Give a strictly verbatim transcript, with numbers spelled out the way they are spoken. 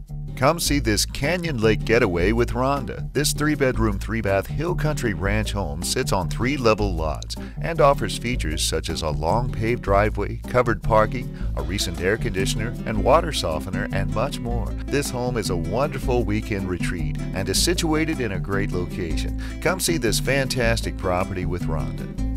Come see this Canyon Lake Getaway with Rhonda. This three-bedroom, three-bath Hill Country Ranch home sits on three level lots and offers features such as a long paved driveway, covered parking, a recent air conditioner and water softener, and much more. This home is a wonderful weekend retreat and is situated in a great location. Come see this fantastic property with Rhonda.